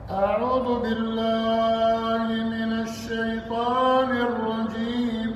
أعوذ بالله من الشيطان الرجيم.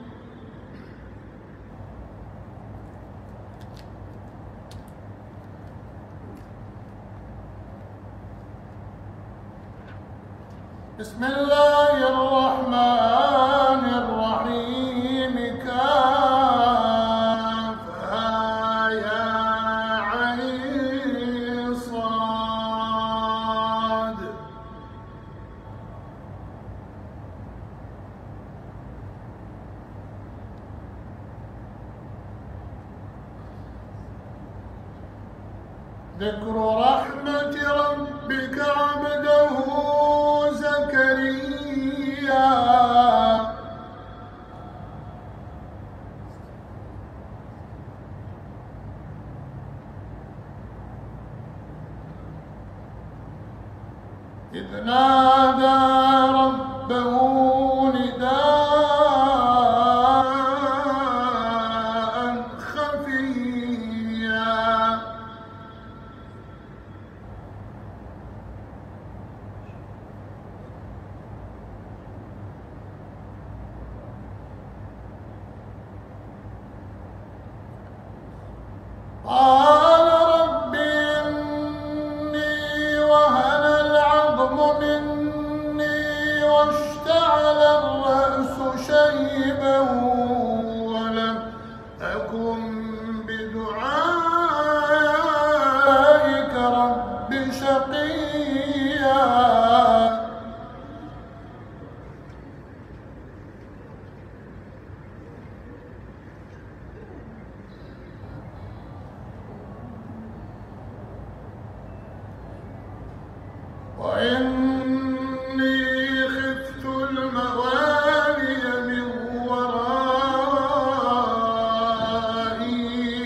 بسم الله الرحمن الرحيم. كافها يا عين صاد. ذكر رحمة ربك عبده زكريا إذ نادى ربه نداء خفيا قال رب إني وهن العظم مني واشتعل الرأس شيبا ولم أكن بدعائك رب شقيا. وإني خفت الموالي من ورائي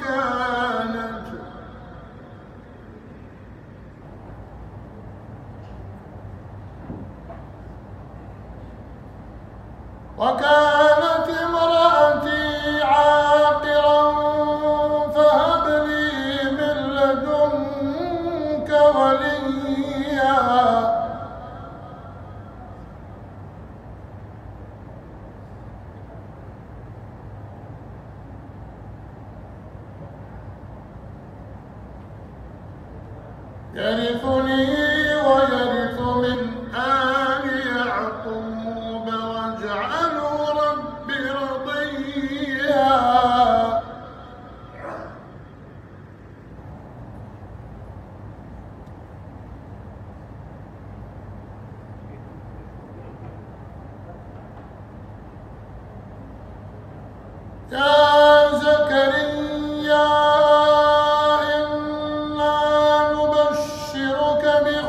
وكانت امرأتي عاقرا فهب لي من لدنك وليا. يرثني ويرث من آل يعقوب واجعله رب رضيا. يا زكريا إنا نبشرك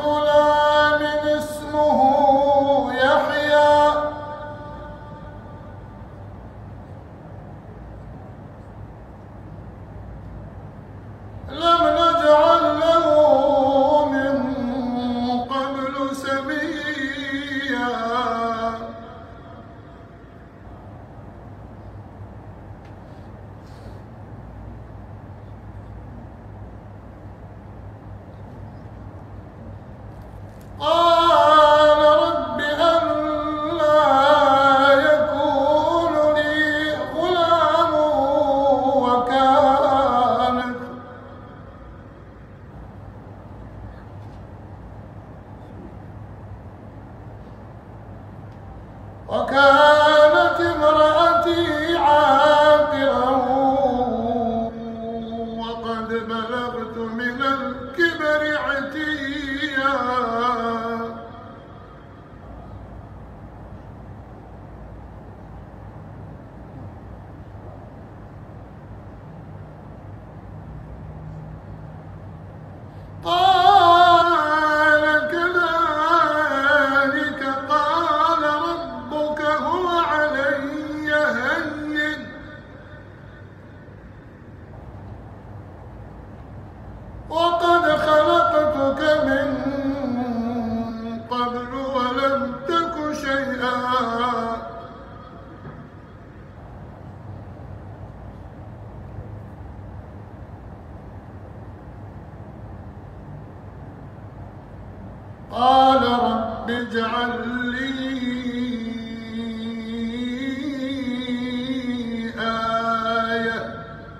قال رب اجعل لي آية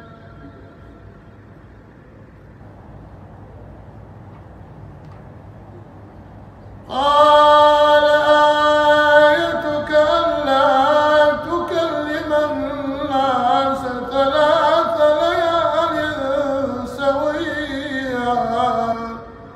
قال آيتك ألا تكلم الناس 3 ليال سويا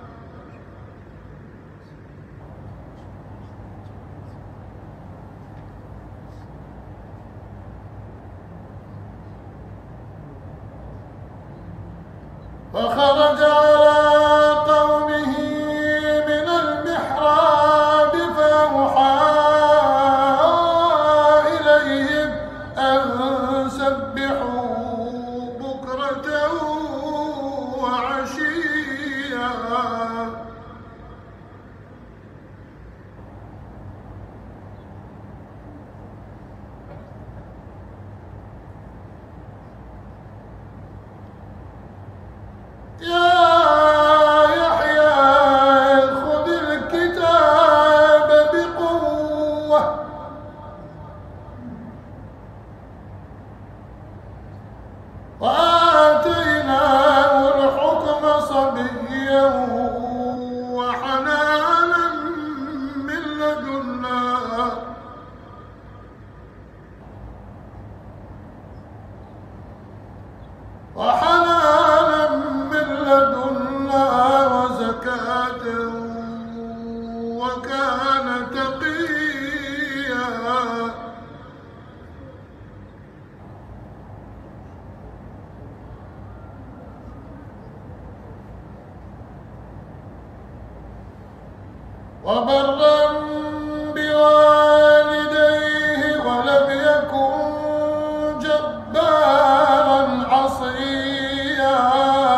فخرج على قومه من المحراب فأوحى إليهم أن سبحوا بكرة وعشيا يا يحيى خذ الكتاب بقوة وآتيناه الحكم صبيا وحنانا من لدنا وزكاة وكان تقيا وبرا بوالديه ولم يكن جبارا عصيا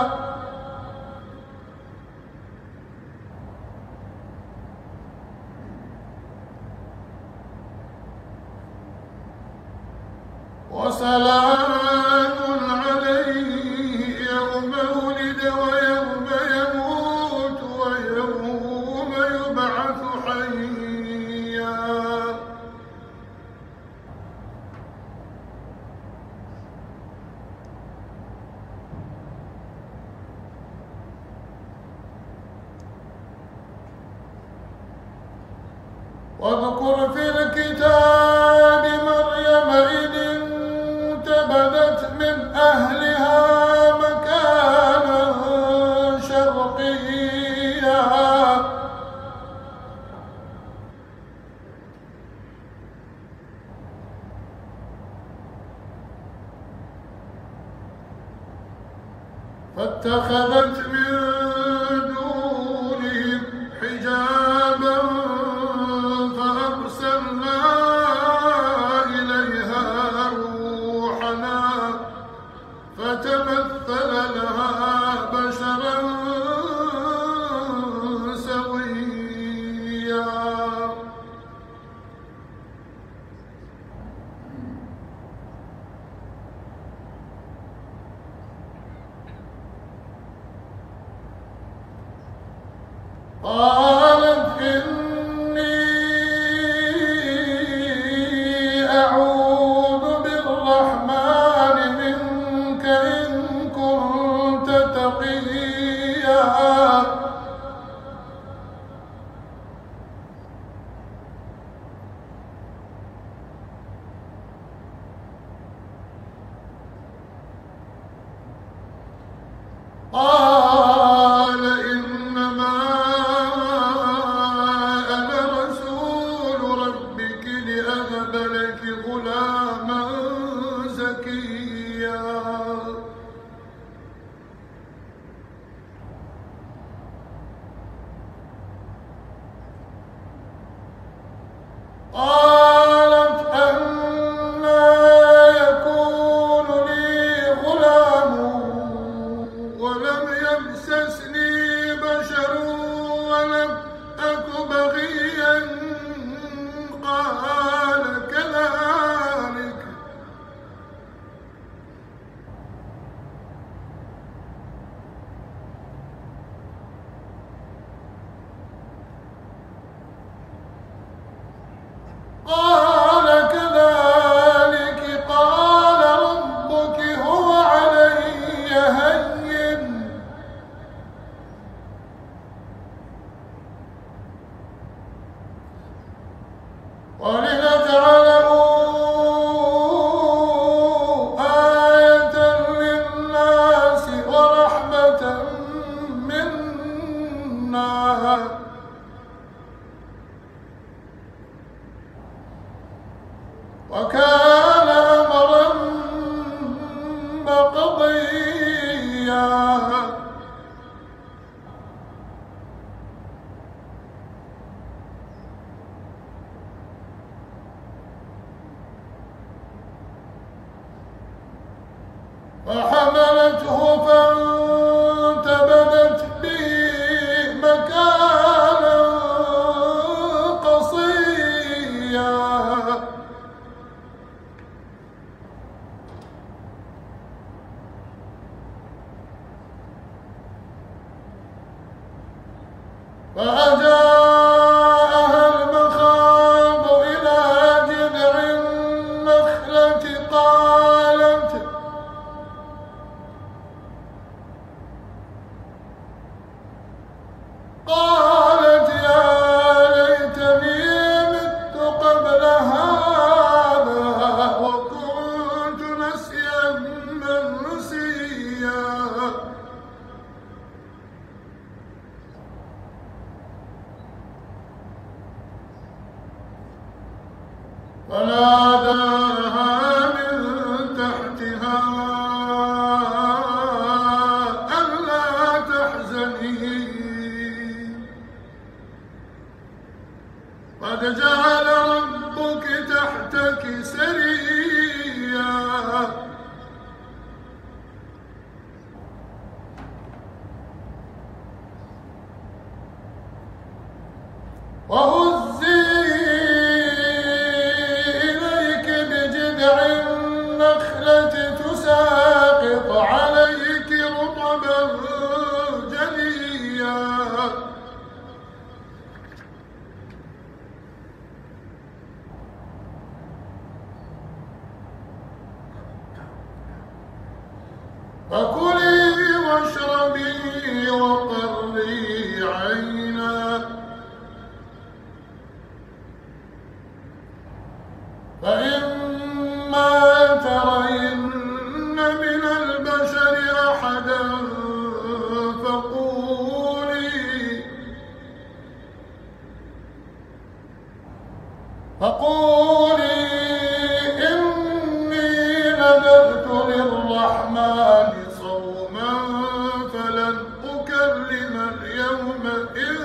وسلام عليه يوم ولد ويوم يموت ويوم يبعث حيا واذكر في الكتاب مريم إذ انتبذت من أهلها مكانا شرقيا فاتخذت من دونهم حجابا فأرسلنا إليها روحنا فتمثل لها بشرا سويا قالت إني أعوذ بالرحمن منك إن كنت تقيا قال إنما أنا رسول ربك لأهب لك غلاما زكيا قالت أنى يكون لي غلام ولم فأجاءها المخاض إلى جذع النخلة قالت يا ليتني مت قبل هذا وكنت نسيا منسيا. فناداها من تحتها ألا تحزني قد جعل ربك تحتك سريا. وهزي إليك بجذع النخلة تساقط عليك رطبا جنيا. فكلي واشربي وقري عينا فإما ترين من البشر أحدا فقولي إني نذرت للرحمن صوما فلن أكلم اليوم